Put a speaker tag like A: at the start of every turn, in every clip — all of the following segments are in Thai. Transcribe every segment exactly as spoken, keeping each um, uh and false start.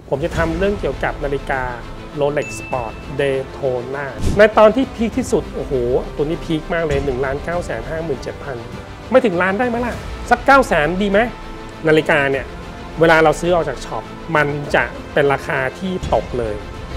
A: ผมจะทำเรื่องเกี่ยวกับนาฬิกา Rolex Sport Daytona ในตอนที่พีคที่สุดโอ้โหตัวนี้พีคมากเลย หนึ่งล้านเก้าแสนห้าหมื่นเจ็ดพัน ไม่ถึงล้านได้ไหมล่ะสัก เก้าแสนดีไหมนาฬิกาเนี่ยเวลาเราซื้อออกจากช็อปมันจะเป็นราคาที่ตกเลย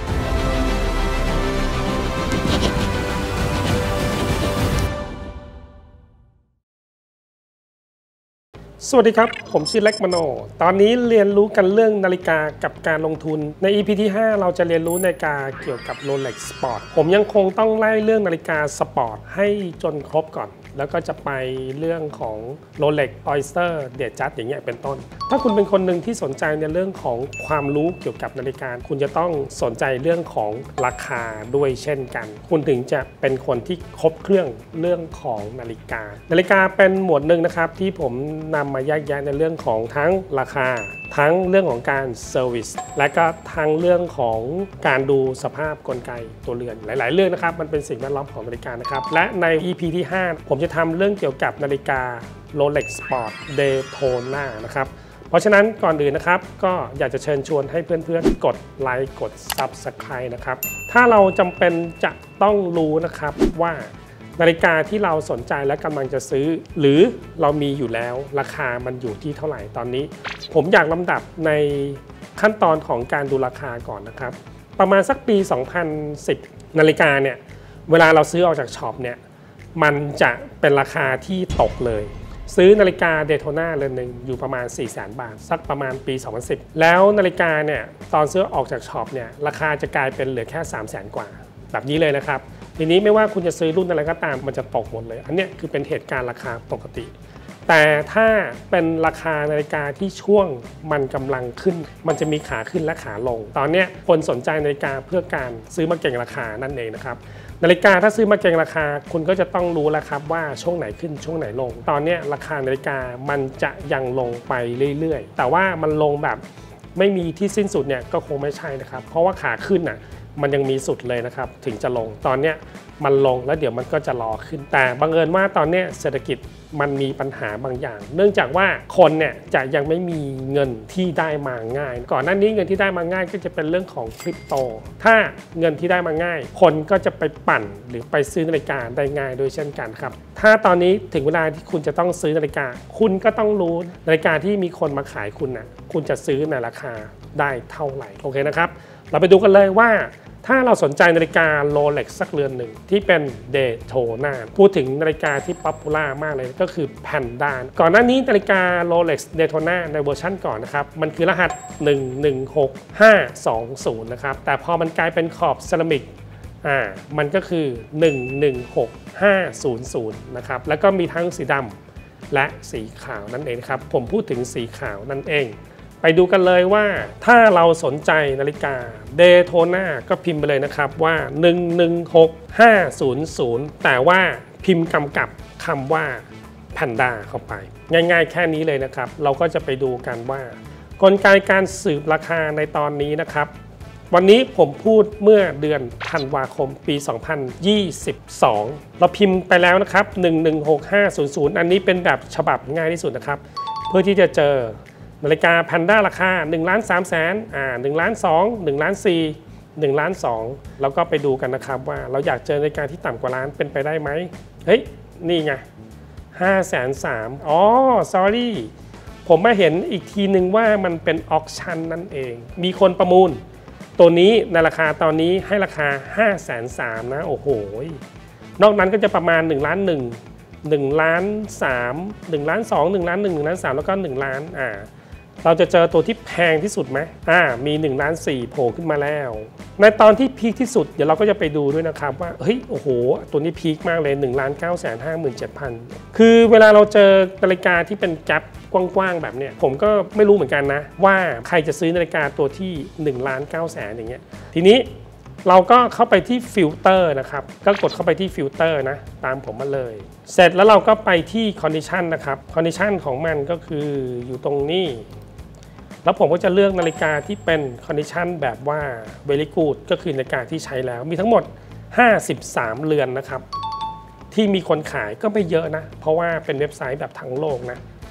A: สวัสดีครับผมชื่อเล็กมโนตอนนี้เรียนรู้กันเรื่องนาฬิกากับการลงทุนใน อี พี ที่ห้าเราจะเรียนรู้นาฬิกาเกี่ยวกับ Rolex Sport ผมยังคงต้องไล่เรื่องนาฬิกาสปอร์ตให้จนครบก่อนแล้วก็จะไปเรื่องของ Rolex Oyster เดียจัดอย่างเงี้ยเป็นต้นถ้าคุณเป็นคนหนึ่งที่สนใจในเรื่องของความรู้เกี่ยวกับนาฬิกาคุณจะต้องสนใจเรื่องของราคาด้วยเช่นกันคุณถึงจะเป็นคนที่ครบเครื่องเรื่องของนาฬิกานาฬิกาเป็นหมวดหนึ่งนะครับที่ผมนำมาแยกแยะในเรื่องของทั้งราคาทั้งเรื่องของการเซอร์วิสและก็ทั้งเรื่องของการดูสภาพกลไกตัวเรือนหลายๆเรื่องนะครับมันเป็นสิ่งแวดล้อมของนาฬิกานะครับและใน อี พี ที่ห้าผมจะทำเรื่องเกี่ยวกับนาฬิกา Rolex Sport Daytona นะครับเพราะฉะนั้นก่อนอื่นนะครับก็อยากจะเชิญชวนให้เพื่อนๆกดไลค์กด ซับสไครบ์ นะครับถ้าเราจำเป็นจะต้องรู้นะครับว่านาฬิกาที่เราสนใจและกำลังจะซื้อหรือเรามีอยู่แล้วราคามันอยู่ที่เท่าไหร่ตอนนี้ผมอยากลำดับในขั้นตอนของการดูราคาก่อนนะครับประมาณสักปี สองพันสิบ นาฬิกาเนี่ยเวลาเราซื้อออกจากช็อปเนี่ยมันจะเป็นราคาที่ตกเลยซื้อนาฬิกา Daytona เรือนหนึ่งอยู่ประมาณ สี่แสน บาทสักประมาณปี สองพันสิบ แล้วนาฬิกาเนี่ยตอนซื้อออกจากช็อปเนี่ยราคาจะกลายเป็นเหลือแค่ สามแสน กว่าแบบนี้เลยนะครับทีนี้ไม่ว่าคุณจะซื้อรุ่นอะไรก็ตามมันจะตกหมดเลยอันนี้คือเป็นเหตุการณ์ราคาปกติแต่ถ้าเป็นราคานาฬิกาที่ช่วงมันกำลังขึ้นมันจะมีขาขึ้นและขาลงตอนนี้คนสนใจนาฬิกาเพื่อการซื้อมาเก็งราคานั่นเองนะครับนาฬิกาถ้าซื้อมาเก็งราคาคุณก็จะต้องรู้แล้วครับว่าช่วงไหนขึ้นช่วงไหนลงตอนนี้ราคานาฬิกามันจะยังลงไปเรื่อยๆแต่ว่ามันลงแบบไม่มีที่สิ้นสุดเนี่ยก็คงไม่ใช่นะครับเพราะว่าขาขึ้นน่ะมันยังมีสุดเลยนะครับถึงจะลงตอนนี้มันลงแล้วเดี๋ยวมันก็จะรอขึ้นแต่บังเอิญว่าตอนนี้เศรษฐกิจมันมีปัญหาบางอย่างเนื่องจากว่าคนเนี่ยจะยังไม่มีเงินที่ได้มาง่ายก่อนหน้านี้เงินที่ได้มาง่ายก็จะเป็นเรื่องของคริปโตถ้าเงินที่ได้มาง่ายคนก็จะไปปั่นหรือไปซื้อนาฬิกาได้ง่ายโดยเช่นกันครับถ้าตอนนี้ถึงเวลาที่คุณจะต้องซื้อนาฬิกาคุณก็ต้องรู้นาฬิกาที่มีคนมาขายคุณน่ะคุณจะซื้อในราคาได้เท่าไหร่โอเคนะครับเราไปดูกันเลยว่าถ้าเราสนใจนาฬิกา Rolex สักเรือนหนึ่งที่เป็น Daytona พูดถึงนาฬิกาที่ป๊อปปูล่ามากเลยก็คือ Panda ก่อนหน้านี้นาฬิกา Rolex Daytona ในเวอร์ชันก่อนนะครับมันคือรหัสหนึ่ง หนึ่ง หก ห้า สอง ศูนย์นะครับแต่พอมันกลายเป็นขอบเซรามิกอ่ามันก็คือหนึ่ง หนึ่ง หก ห้า ศูนย์ ศูนย์นะครับแล้วก็มีทั้งสีดำและสีขาวนั่นเองครับผมพูดถึงสีขาวนั่นเองไปดูกันเลยว่าถ้าเราสนใจนาฬิกา Daytona ก็พิมพ์ไปเลยนะครับว่าหนึ่ง หนึ่ง หก ห้า ศูนย์ ศูนย์แต่ว่าพิมพ์กำกับคำว่า Panda เข้าไปง่ายๆแค่นี้เลยนะครับเราก็จะไปดูกันว่ากลไกการสืบราคาในตอนนี้นะครับวันนี้ผมพูดเมื่อเดือนธันวาคมปี สองพันยี่สิบสอง เราพิมพ์ไปแล้วนะครับหนึ่ง หนึ่ง หก ห้า ศูนย์ ศูนย์ อันนี้เป็นแบบฉบับง่ายที่สุดนะครับเพื่อที่จะเจอนาฬิกา Panda ราคาหนึ่งล้านสามแสนอ่าหนึ่งล้านสอง หนึ่งล้านสี่ หนึ่งล้านสองแล้วก็ไปดูกันนะครับว่าเราอยากเจอนาฬิกาที่ต่ำกว่าล้านเป็นไปได้ไหมเฮ้ยนี่ไงห้าแสนสามอ๋อ sorry ผมมาเห็นอีกทีนึงว่ามันเป็นออกชั่นนั่นเองมีคนประมูลตัวนี้ในราคาตอนนี้ให้ราคาห้าแสนสามนะโอ้โหนอกนั้นก็จะประมาณหนึ่งล้านหนึ่ง หนึ่งล้านสาม หนึ่งล้านสอง หนึ่งล้านหนึ่ง หนึ่งล้านสามแล้วก็หนึ่งล้านอ่าเราจะเจอตัวที่แพงที่สุดไหมอ่ามีหนึ่งล้านสี่โผล่ขึ้นมาแล้วในตอนที่พีคที่สุดเดี๋ยวเราก็จะไปดูด้วยนะครับว่าเฮ้ยโอ้โหตัวนี้พีคมากเลย หนึ่งล้านเก้าแสนห้าหมื่นเจ็ดพัน คือเวลาเราเจอนาฬิกาที่เป็นแก๊ปกว้างๆแบบเนี้ยผมก็ไม่รู้เหมือนกันนะว่าใครจะซื้อนาฬิกาตัวที่หนึ่งล้านเก้าแสนอย่างเงี้ยทีนี้เราก็เข้าไปที่ฟิลเตอร์นะครับก็กดเข้าไปที่ฟิลเตอร์นะตามผมมาเลยเสร็จแล้วเราก็ไปที่คอนดิชันนะครับคอนดิชันของมันก็คืออยู่ตรงนี้แล้วผมก็จะเลือกนาฬิกาที่เป็นคอนดิชันแบบว่า very good ก็คือนาฬิกาที่ใช้แล้วมีทั้งหมดห้าสิบสามเรือนนะครับที่มีคนขายก็ไม่เยอะนะเพราะว่าเป็นเว็บไซต์แบบทั้งโลกนะ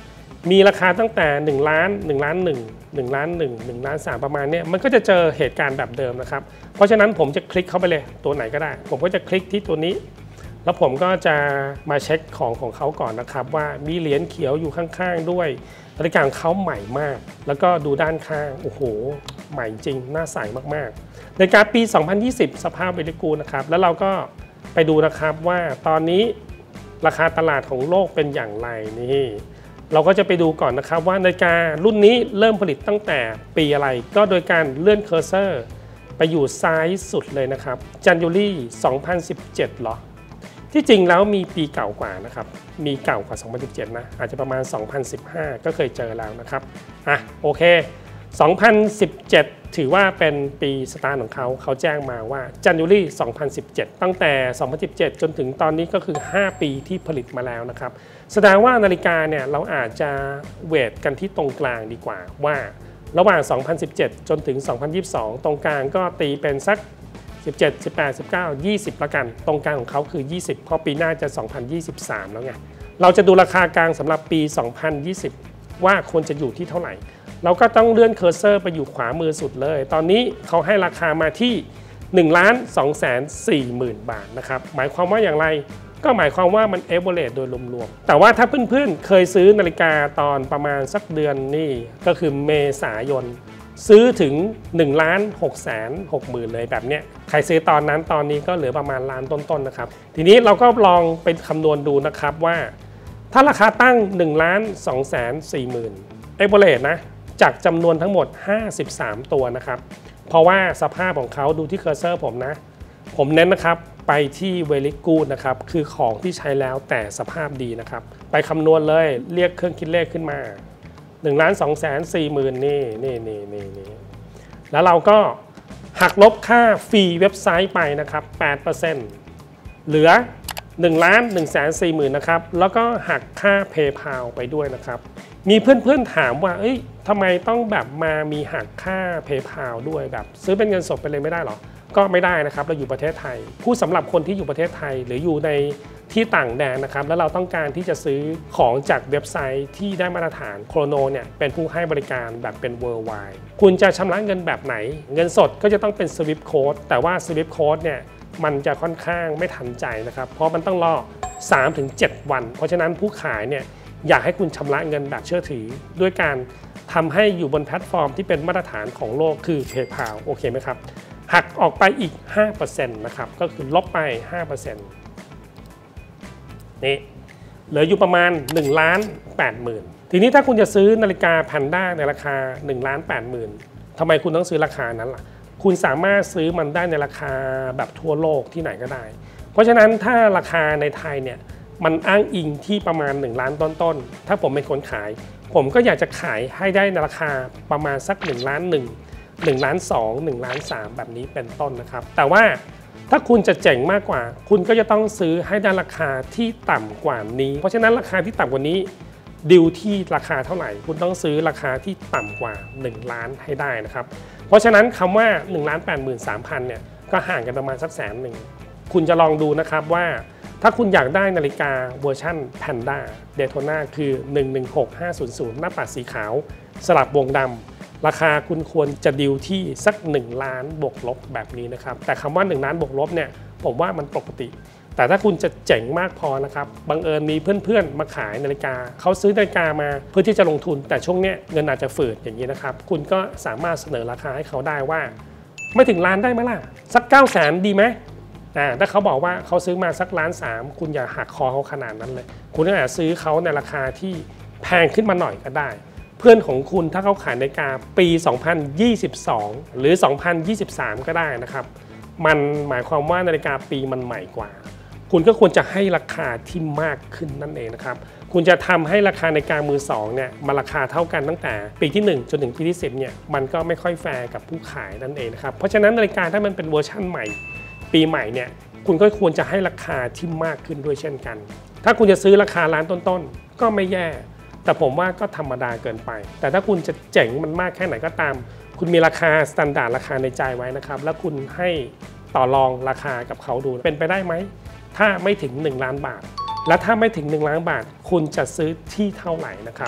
A: มีราคาตั้งแต่หนึ่งล้านหนึ่งล้านหนึ่ง หนึ่งล้านหนึ่ง หนึ่งล้านสามประมาณนี้มันก็จะเจอเหตุการณ์แบบเดิมนะครับเพราะฉะนั้นผมจะคลิกเข้าไปเลยตัวไหนก็ได้ผมก็จะคลิกที่ตัวนี้แล้วผมก็จะมาเช็คของของเขาก่อนนะครับว่ามีเหรียญเขียวอยู่ข้างๆด้วยนาฬิกาของเขาใหม่มากแล้วก็ดูด้านข้างโอ้โหใหม่จริงน่าใส่มากๆนาฬิกาปีสองพันยี่สิบสภาพเวลิกูนะครับแล้วเราก็ไปดูนะครับว่าตอนนี้ราคาตลาดของโลกเป็นอย่างไรนี่เราก็จะไปดูก่อนนะครับว่านาฬิการุ่นนี้เริ่มผลิตตั้งแต่ปีอะไรก็โดยการเลื่อนเคอร์เซอร์ไปอยู่ซ้ายสุดเลยนะครับ January สองพันสิบเจ็ดหรอที่จริงแล้วมีปีเก่ากว่านะครับมีเก่ากว่าสองพันสิบเจ็ดนะอาจจะประมาณสองพันสิบห้าก็เคยเจอแล้วนะครับอ่ะโอเคสองพันสิบเจ็ดถือว่าเป็นปีสตาร์ทของเขาเขาแจ้งมาว่า January สองพันสิบเจ็ดตั้งแต่สองพันสิบเจ็ดจนถึงตอนนี้ก็คือห้าปีที่ผลิตมาแล้วนะครับแสดงว่านาฬิกาเนี่ยเราอาจจะเวทกันที่ตรงกลางดีกว่าว่าระหว่างสองพันสิบเจ็ดจนถึงสองพันยี่สิบสองตรงกลางก็ตีเป็นสักสิบเจ็ด สิบแปด สิบเก้า ยี่สิบละกันตรงกลางของเขาคือยี่สิบเพราะปีหน้าจะสองพันยี่สิบสามแล้วไงเราจะดูราคากลางสำหรับปีสองพันยี่สิบว่าควรจะอยู่ที่เท่าไหร่เราก็ต้องเลื่อนเคอร์เซอร์ไปอยู่ขวามือสุดเลยตอนนี้เขาให้ราคามาที่ หนึ่งล้านสองแสนสี่หมื่น บาทนะครับหมายความว่าอย่างไรก็หมายความว่ามันเอเวอเรจโดยรวมๆแต่ว่าถ้าเพื่อนๆเคยซื้อนาฬิกาตอนประมาณสักเดือนนี่ก็คือเมษายนซื้อถึง หนึ่งล้านหกแสนหกหมื่น เลยแบบเนี้ยใครซื้อตอนนั้นตอนนี้ก็เหลือประมาณล้านต้นๆนะครับทีนี้เราก็ลองไปคำนวณดูนะครับว่าถ้าราคาตั้ง หนึ่งล้านสองแสนสี่หมื่น เอเวอเรจนะจากจำนวนทั้งหมดห้าสิบสามตัวนะครับเพราะว่าสภาพของเขาดูที่เคอร์เซอร์ผมนะผมเน้นนะครับไปที่เวลิกูดนะครับคือของที่ใช้แล้วแต่สภาพดีนะครับไปคำนวณเลยเรียกเครื่องคิดเลขขึ้นมา หนึ่งล้านสองแสนสี่หมื่น นี่นี่นี่นี่นี่แล้วเราก็หักลบค่าฟรีเว็บไซต์ไปนะครับ แปดเปอร์เซ็นต์ เหลือ หนึ่งล้านหนึ่งแสนสี่หมื่น นะครับแล้วก็หักค่า PayPal ไปด้วยนะครับมีเพื่อนๆถามว่าเอ้ยทำไมต้องแบบมามีหักค่า PayPal ด้วยแบบซื้อเป็นเงินสดไปเลยไม่ได้หรอก็ไม่ได้นะครับเราอยู่ประเทศไทยพูดสำหรับคนที่อยู่ประเทศไทยหรืออยู่ในที่ต่างแดนนะครับแล้วเราต้องการที่จะซื้อของจากเว็บไซต์ที่ได้มาตรฐานโครโนเนี่ยเป็นผู้ให้บริการแบบเป็น worldwide คุณจะชำระเงินแบบไหนเงินสดก็จะต้องเป็น Swift Code แต่ว่า Swift Code เนี่ยมันจะค่อนข้างไม่ทันใจนะครับเพราะมันต้องรอ สามถึงเจ็ด วันเพราะฉะนั้นผู้ขายเนี่ยอยากให้คุณชำระเงินแบบเชื่อถือด้วยการทำให้อยู่บนแพลตฟอร์มที่เป็นมาตรฐานของโลกคือ PayPal โอเคไหมครับหักออกไปอีก ห้าเปอร์เซ็นต์ นะครับก็คือลบไป ห้าเปอร์เซ็นต์ นี่เหลืออยู่ประมาณ หนึ่งล้านแปดหมื่น ทีนี้ถ้าคุณจะซื้อนาฬิกาแพนด้าในราคา หนึ่งล้านแปดหมื่น ทำไมคุณต้องซื้อราคานั้นล่ะคุณสามารถซื้อมันได้ในราคาแบบทั่วโลกที่ไหนก็ได้เพราะฉะนั้นถ้าราคาในไทยเนี่ยมันอ้างอิงที่ประมาณหนึ่งล้านต้นๆถ้าผมเป็นคนขายผมก็อยากจะขายให้ได้ในราคาประมาณสักหนึ่งล้านหนึ่ง หนึ่งล้านสอง หนึ่งล้านสามแบบนี้เป็นต้นนะครับแต่ว่าถ้าคุณจะเจ๋งมากกว่าคุณก็จะต้องซื้อให้ได้ราคาที่ต่ำกว่านี้เพราะฉะนั้นราคาที่ต่ำกว่านี้ดิวที่ราคาเท่าไหร่คุณต้องซื้อราคาที่ต่ำกว่าหนึ่งล้านให้ได้นะครับเพราะฉะนั้นคำว่า หนึ่งล้านแปดหมื่นสามพัน เนี่ยก็ห่างกันประมาณสักแสนหนึ่งคุณจะลองดูนะครับว่าถ้าคุณอยากได้นาฬิกาเวอร์ชัน Panda Daytona คือ หนึ่งหนึ่งหกห้าศูนย์ศูนย์ หน้าปัดสีขาวสลับวงดำราคาคุณควรจะดิวที่สักหนึ่งล้านบวกลบแบบนี้นะครับแต่คำว่าหนึ่งล้านบวกลบเนี่ยผมว่ามันปกติแต่ถ้าคุณจะเจ๋งมากพอนะครับบังเอิญมีเพื่อนๆมาขายนาฬิกาเขาซื้อนาฬิกามาเพื่อที่จะลงทุนแต่ช่วงนี้เงินอาจจะฝืดอย่างนี้นะครับคุณก็สามารถเสนอราคาให้เขาได้ว่าไม่ถึงล้านได้ไหมล่ะสักเก้าแสนดีไหมอ่าถ้าเขาบอกว่าเขาซื้อมาสักล้านสามคุณอย่าหักคอเขาขนาดนั้นเลยคุณอาจจะซื้อเขาในราคาที่แพงขึ้นมาหน่อยก็ได้เพื่อนของคุณถ้าเขาขายนาฬิกาปีสองพันยี่สิบสองหรือสองพันยี่สิบสามก็ได้นะครับมันหมายความว่านาฬิกาปีมันใหม่กว่าคุณก็ควรจะให้ราคาที่มากขึ้นนั่นเองนะครับคุณจะทำให้ราคานาฬิกามือสองเนี่ยมาราคาเท่ากันตั้งแต่ปีที่หนึ่งจนถึงปีที่สิบเนี่ยมันก็ไม่ค่อยแฟร์กับผู้ขายนั่นเองนะครับเพราะฉะนั้นนาฬิกาถ้ามันเป็นเวอร์ชั่นใหม่ปีใหม่เนี่ยคุณก็ควรจะให้ราคาที่มากขึ้นด้วยเช่นกันถ้าคุณจะซื้อราคาล้านต้นๆก็ไม่แย่แต่ผมว่าก็ธรรมดาเกินไปแต่ถ้าคุณจะเจ๋งมันมากแค่ไหนก็ตามคุณมีราคาสแตนดาร์ดราคาในใจไว้นะครับแล้วคุณให้ต่อรองราคากับเขาดูเป็นไปได้ไหมถ้าไม่ถึงหนึ่งล้านบาทและถ้าไม่ถึงหนึ่งล้านบาทคุณจะซื้อที่เท่าไหร่นะครับ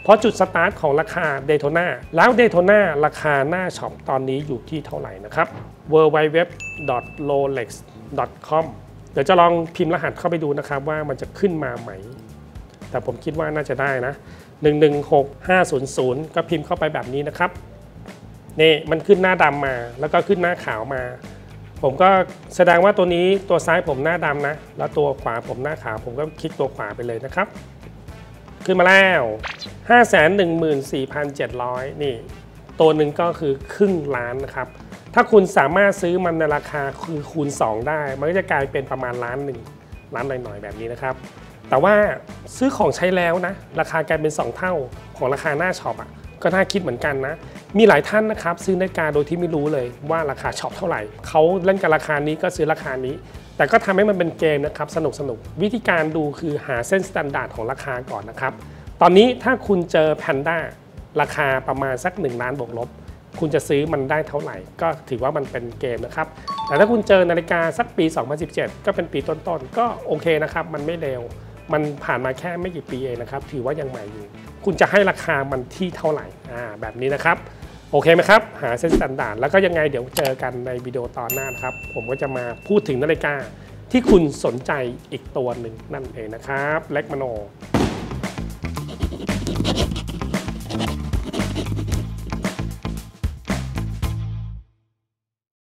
A: เพราะจุดสตาร์ทของราคา Daytona แล้ว Daytona ราคาหน้าช็อปตอนนี้อยู่ที่เท่าไหร่นะครับ ดับเบิลยู ดับเบิลยู ดับเบิลยู ดอท โรเล็กซ์ ดอท คอม เดี๋ยวจะลองพิมพ์รหัสเข้าไปดูนะครับว่ามันจะขึ้นมาไหมแต่ผมคิดว่าน่าจะได้นะหนึ่ง หนึ่ง หก ห้า ศูนย์ ศูนย์ก็พิมพ์เข้าไปแบบนี้นะครับนี่มันขึ้นหน้าดำมาแล้วก็ขึ้นหน้าขาวมาผมก็แสดงว่าตัวนี้ตัวซ้ายผมหน้าดำนะแล้วตัวขวาผมหน้าขาวผมก็คลิกตัวขวาไปเลยนะครับขึ้นมาแล้ว ห้าแสนหนึ่งหมื่นสี่พันเจ็ดร้อย นี่ตัวหนึ่งก็คือครึ่งล้านนะครับถ้าคุณสามารถซื้อมันในราคาคือคูณสองได้มันก็จะกลายเป็นประมาณล้านหนึ่งล้านหน่อยๆแบบนี้นะครับแต่ว่าซื้อของใช้แล้วนะราคากลายเป็นสองเท่าของราคาหน้าช็อปอ่ะก็น่าคิดเหมือนกันนะมีหลายท่านนะครับซื้อนาฬิกาโดยที่ไม่รู้เลยว่าราคาช็อปเท่าไหร่เขาเล่นกับราคานี้ก็ซื้อราคานี้แต่ก็ทำให้มันเป็นเกมนะครับสนุกสนุกวิธีการดูคือหาเส้นมาตรฐานของราคาก่อนนะครับตอนนี้ถ้าคุณเจอแพนด้าราคาประมาณสักหนึ่งล้านบวกลบคุณจะซื้อมันได้เท่าไหร่ก็ถือว่ามันเป็นเกมนะครับแต่ถ้าคุณเจอนาฬิกาสักปีสองพันสิบเจ็ดก็เป็นปีต้นๆก็โอเคนะครับมันไม่เร็วมันผ่านมาแค่ไม่กี่ปีเองนะครับถือว่ายังใหม่อยู่คุณจะให้ราคามันที่เท่าไหร่อ่าแบบนี้นะครับโอเคไหมครับหาเส้นมาตรฐานแล้วก็ยังไงเดี๋ยวเจอกันในวิดีโอตอนหน้านะครับผมก็จะมาพูดถึงนาฬิกาที่คุณสนใจอีกตัวหนึ่งนั่นเองนะครับเล็กมโน